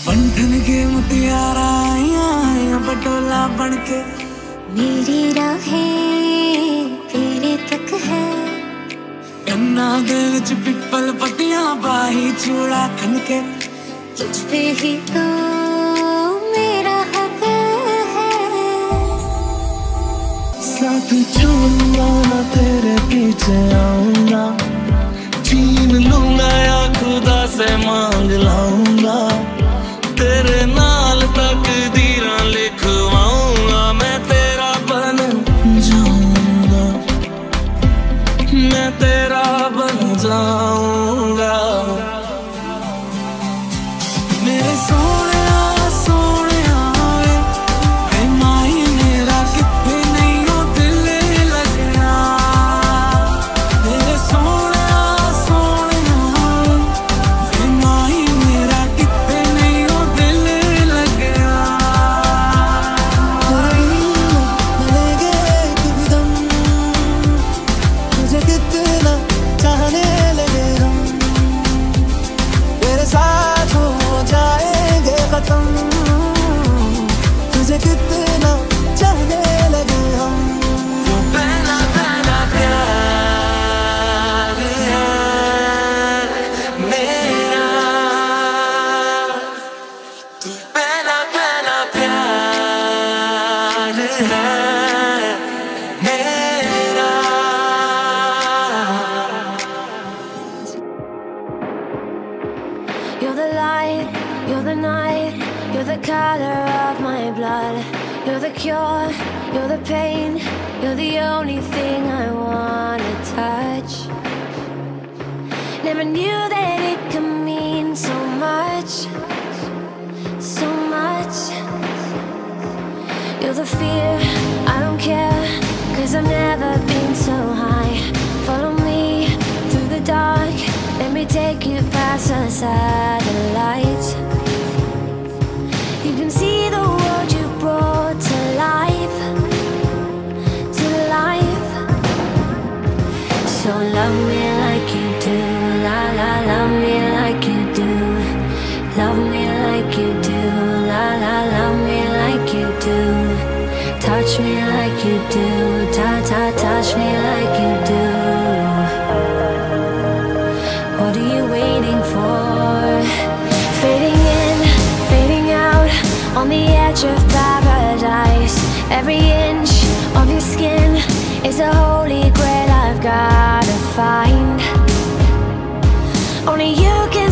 बंधन के मुतियारा आया बटोला बनके मेरी राहें तेरे तक है। कन्ना दे विच पिपल पट्टियां बाही चूड़ा खनके तुझ पे ही तो मेरा हक है। साथ चलूंगा ना तेरे पीछे आऊंगा, छीन लूंगा या खुदा से मांग लाऊंगा, तेरे नाल तकदीरां लिखवाऊंगा, मैं तेरा बन जाऊंगा, मैं तेरा बन जाऊंगा। मेरे सोनिया सोनिया वे माही मेरा किथे नहीं हो दिल लगना। मेरे सोनिया सोनिया वे माही मेरा किथे नहीं हो दिल लगना। मिलेंगे एकदम, तुझे कितना चाहने लगे हम, तेरे साथ हो जाएंगे खत्म, तुझे कितना चाहने लगे हम। तू पहला पहला प्यार है मेरा, तू पहला पहला प्यार है मेरा। You're the light, you're the night, you're the color of my blood. You're the cure, you're the pain, you're the only thing I wanna touch. Never knew that it could mean so much, so much. You're the fear, I don't care, 'cause I've never been so high. Follow me through the dark, let me take you past the satellites. You can see the world you brought to life, to life. So love me like you do, la la, love me like you do. Love me like you do, la la, love me like you do. Touch me like you do, ta ta, touch me like you do. What are you waiting for? Fading in, fading out, on the edge of paradise. Every inch of your skin is a holy grail I've gotta find. Only you can